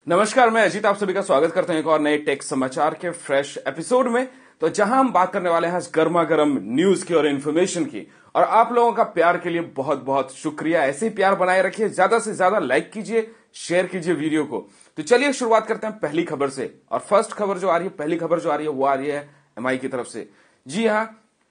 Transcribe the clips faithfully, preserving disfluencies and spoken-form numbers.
नमस्कार, मैं अजीत आप सभी का स्वागत करता हूं एक और नए टेक समाचार के फ्रेश एपिसोड में। तो जहां हम बात करने वाले हैं गर्मा गर्म न्यूज की और इन्फॉर्मेशन की, और आप लोगों का प्यार के लिए बहुत बहुत शुक्रिया। ऐसे ही प्यार बनाए रखिए, ज्यादा से ज्यादा लाइक कीजिए, शेयर कीजिए वीडियो को। तो चलिए शुरुआत करते हैं पहली खबर से। और फर्स्ट खबर जो आ रही है, पहली खबर जो आ रही है वो आ रही है एमआई की तरफ से। जी हाँ,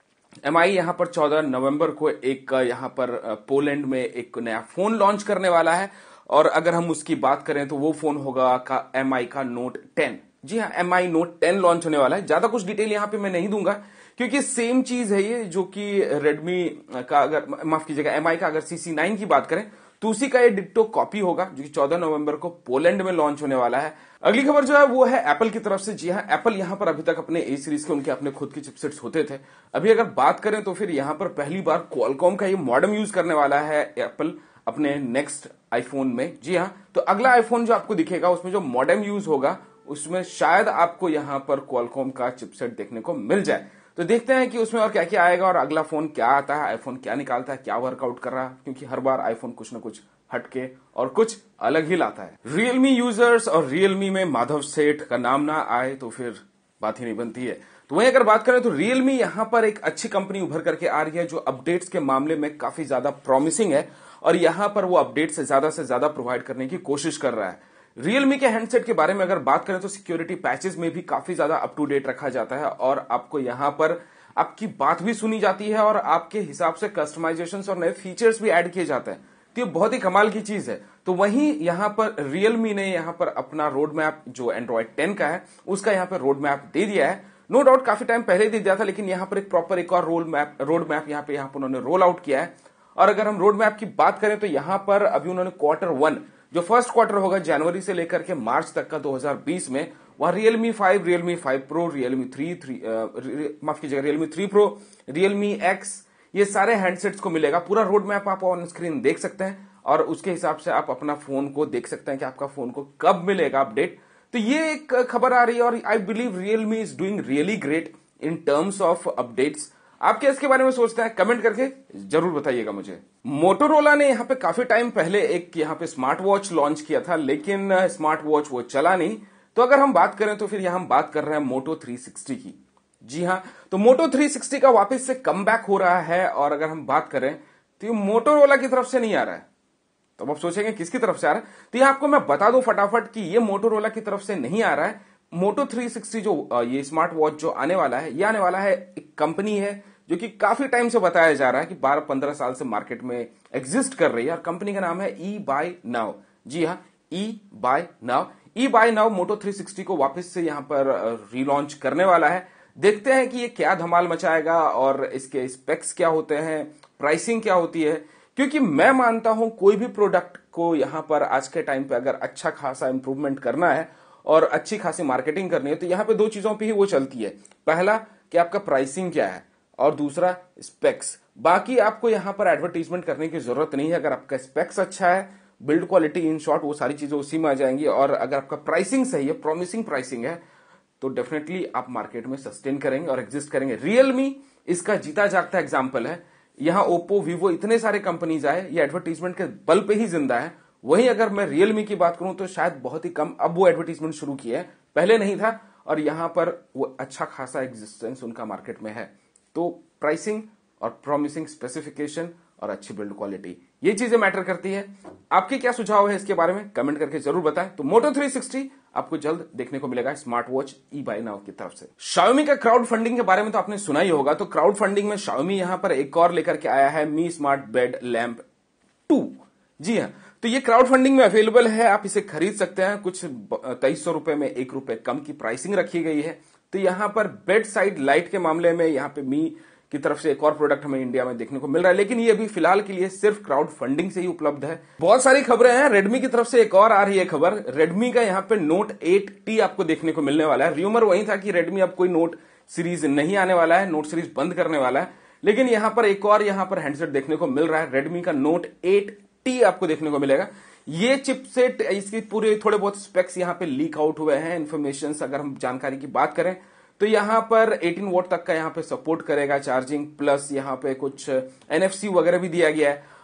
एमआई यहां पर चौदह नवंबर को एक यहां पर पोलैंड में एक नया फोन लॉन्च करने वाला है। और अगर हम उसकी बात करें तो वो फोन होगा का एमआई का नोट टेन। जी हाँ, एमआई नोट टेन लॉन्च होने वाला है। ज्यादा कुछ डिटेल यहां पे मैं नहीं दूंगा क्योंकि सेम चीज है ये जो कि रेडमी का, अगर माफ कीजिएगा एमआई का अगर सी सी नाइन की बात करें तो उसी का ये डिट्टो कॉपी होगा जो कि चौदह नवंबर को पोलैंड में लॉन्च होने वाला है। अगली खबर जो है वो है एप्पल की तरफ से। जी हाँ, एप्पल यहां पर अभी तक अपने ए सीरीज के उनके अपने खुद के चिपसेट्स होते थे। अभी अगर बात करें तो फिर यहां पर पहली बार क्वालकॉम का ये मॉडेम यूज करने वाला है एप्पल अपने नेक्स्ट आईफोन में। जी हाँ, तो अगला आईफोन जो आपको दिखेगा उसमें जो मॉडेम यूज होगा उसमें शायद आपको यहां पर क्वालकॉम का चिपसेट देखने को मिल जाए। तो देखते हैं कि उसमें और क्या क्या आएगा और अगला फोन क्या आता है, आईफोन क्या निकालता है, क्या वर्कआउट कर रहा है, क्योंकि हर बार आईफोन कुछ ना कुछ हटके और कुछ अलग ही लाता है। रियलमी यूजर्स और रियलमी में माधव सेठ का नाम ना आए तो फिर बात ही नहीं बनती है। तो वहीं अगर बात करें तो रियलमी यहां पर एक अच्छी कंपनी उभर करके आ रही है जो अपडेट्स के मामले में काफी ज्यादा प्रॉमिसिंग है और यहां पर वो अपडेट से ज्यादा से ज्यादा प्रोवाइड करने की कोशिश कर रहा है। रियलमी के हैंडसेट के बारे में अगर बात करें तो सिक्योरिटी पैचेस में भी काफी ज्यादा अप टू डेट रखा जाता है और आपको यहां पर आपकी बात भी सुनी जाती है और आपके हिसाब से कस्टमाइजेशन और नए फीचर्स भी ऐड किए जाते हैं। तो ये बहुत ही कमाल की चीज है। तो वहीं यहां पर रियलमी ने यहां पर अपना रोड मैप जो एंड्रॉइड टेन का है उसका यहां पर रोड मैप दे दिया है। नो डाउट काफी टाइम पहले दे दिया था, लेकिन यहां पर एक प्रॉपर एक और रोड मैप रोड मैप यहां पर यहां पर उन्होंने रोल आउट किया है। और अगर हम रोड मैप की बात करें तो यहां पर अभी उन्होंने क्वार्टर वन जो फर्स्ट क्वार्टर होगा जनवरी से लेकर के मार्च तक का दो हज़ार बीस में, वहां Realme five, Realme five pro, Realme three three माफ कीजिएगा Realme three pro, Realme X, ये सारे हैंडसेट्स को मिलेगा। पूरा रोड मैप आप ऑन स्क्रीन देख सकते हैं और उसके हिसाब से आप अपना फोन को देख सकते हैं कि आपका फोन को कब मिलेगा अपडेट। तो ये एक खबर आ रही है और I believe Realme is doing really great in terms of updates. आपके इसके बारे में सोचते हैं, कमेंट करके जरूर बताइएगा मुझे। मोटोरोला ने यहाँ पे काफी टाइम पहले एक यहाँ पे स्मार्ट वॉच लॉन्च किया था, लेकिन स्मार्ट वॉच वो चला नहीं। तो अगर हम बात करें तो फिर यहाँ हम बात कर रहे हैं मोटो थ्री सिक्सटी की। जी हाँ, तो मोटो थ्री सिक्सटी का वापस से कमबैक हो रहा है। और अगर हम बात करें तो ये मोटोरोला की तरफ से नहीं आ रहा है। तो आप सोचेंगे किसकी तरफ से आ रहा है, तो यह आपको मैं बता दूं फटाफट कि ये मोटोरोला की तरफ से नहीं आ रहा है। मोटो थ्री सिक्सटी जो ये स्मार्ट वॉच जो आने वाला है, ये आने वाला है एक कंपनी है जो कि काफी टाइम से बताया जा रहा है कि बारह पंद्रह साल से मार्केट में एग्जिस्ट कर रही है। और कंपनी का नाम है ई बाय नाउ। जी हाँ, E buy now. E buy now Moto three sixty को वापस से यहां पर रीलॉन्च करने वाला है। देखते हैं कि ये क्या धमाल मचाएगा और इसके स्पेक्स क्या होते हैं, प्राइसिंग क्या होती है। क्योंकि मैं मानता हूं कोई भी प्रोडक्ट को यहां पर आज के टाइम पे अगर अच्छा खासा इंप्रूवमेंट करना है और अच्छी खासी मार्केटिंग करनी है तो यहां पे दो चीजों पे ही वो चलती है। पहला कि आपका प्राइसिंग क्या है और दूसरा स्पेक्स। बाकी आपको यहां पर एडवर्टीजमेंट करने की जरूरत नहीं है। अगर आपका स्पेक्स अच्छा है, बिल्ड क्वालिटी, इन शॉर्ट, वो सारी चीजें उसी में आ जाएंगी। और अगर आपका प्राइसिंग सही है, प्रॉमिसिंग प्राइसिंग है, तो डेफिनेटली आप मार्केट में सस्टेन करेंगे और एग्जिस्ट करेंगे। रियलमी इसका जीता जागता एग्जाम्पल है। यहां ओप्पो, वीवो, इतने सारे कंपनीज आए, ये एडवर्टीजमेंट के बल पे ही जिंदा है। वहीं अगर मैं रियलमी की बात करूं तो शायद बहुत ही कम अब वो एडवर्टीजमेंट शुरू किए है, पहले नहीं था। और यहां पर वो अच्छा खासा एग्जिस्टेंस उनका मार्केट में है। तो प्राइसिंग और प्रॉमिसिंग स्पेसिफिकेशन और अच्छी बिल्ड क्वालिटी, ये चीजें मैटर करती है। आपके क्या सुझाव है इसके बारे में कमेंट करके जरूर बताएं। तो मोटो थ्री सिक्सटी आपको जल्द देखने को मिलेगा smart watch E buy now की तरफ से। Xiaomi का क्राउड फंडिंग के बारे में तो आपने सुना ही होगा। तो क्राउड फंडिंग में Xiaomi यहां पर एक और लेकर के आया है Mi smart bed lamp two. जी हाँ, तो ये क्राउड फंडिंग में अवेलेबल है, आप इसे खरीद सकते हैं। कुछ तेईस सौ रुपए में एक रुपए कम की प्राइसिंग रखी गई है। तो यहां पर बेड साइड लाइट के मामले में यहां पे मी की तरफ से एक और प्रोडक्ट हमें इंडिया में देखने को मिल रहा है, लेकिन ये अभी फिलहाल के लिए सिर्फ क्राउड फंडिंग से ही उपलब्ध है। बहुत सारी खबरें हैं। रेडमी की तरफ से एक और आ रही है खबर। रेडमी का यहां पे नोट एट टी आपको देखने को मिलने वाला है। र्यूमर वही था कि रेडमी अब कोई नोट सीरीज नहीं आने वाला है, नोट सीरीज बंद करने वाला है, लेकिन यहां पर एक और यहां पर हैंडसेट देखने को मिल रहा है। रेडमी का नोट एट टी आपको देखने को मिलेगा। ये चिपसेट, इसकी पूरे थोड़े बहुत स्पेक्स यहां पे लीक आउट हुए हैं, इन्फॉर्मेशन अगर हम जानकारी की बात करें तो यहां पर अठारह वोल्ट तक का यहां पे सपोर्ट करेगा चार्जिंग, प्लस यहां पे कुछ एनएफसी वगैरह भी दिया गया है।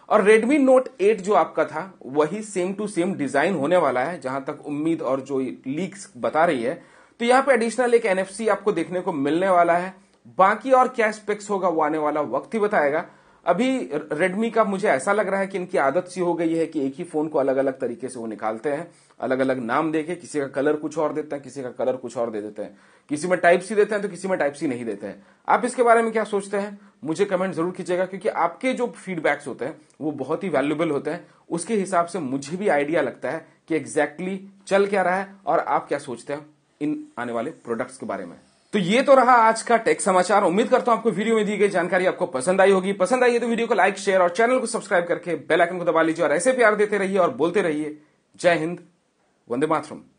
और Redmi Note एट जो आपका था वही सेम टू सेम डिजाइन होने वाला है, जहां तक उम्मीद और जो लीक्स बता रही है। तो यहां पे एडिशनल एक एनएफसी आपको देखने को मिलने वाला है। बाकी और क्या स्पेक्स होगा वो आने वाला वक्त ही बताएगा। अभी Redmi का मुझे ऐसा लग रहा है कि इनकी आदत सी हो गई है कि एक ही फोन को अलग अलग तरीके से वो निकालते हैं, अलग अलग नाम देके, किसी का कलर कुछ और देते हैं, किसी का कलर कुछ और दे देते हैं, किसी में टाइप सी देते हैं तो किसी में टाइप सी नहीं देते हैं। आप इसके बारे में क्या सोचते हैं मुझे कमेंट जरूर कीजिएगा, क्योंकि आपके जो फीडबैक्स होते हैं वो बहुत ही वैल्यूएबल होते हैं। उसके हिसाब से मुझे भी आइडिया लगता है कि एग्जैक्टली चल क्या रहा है और आप क्या सोचते हैं इन आने वाले प्रोडक्ट्स के बारे में। तो ये तो रहा आज का टेक समाचार। उम्मीद करता हूं आपको वीडियो में दी गई जानकारी आपको पसंद आई होगी। पसंद आई है तो वीडियो को लाइक, शेयर और चैनल को सब्सक्राइब करके बेल आइकन को दबा लीजिए और ऐसे प्यार देते रहिए और बोलते रहिए जय हिंद, वंदे मातरम।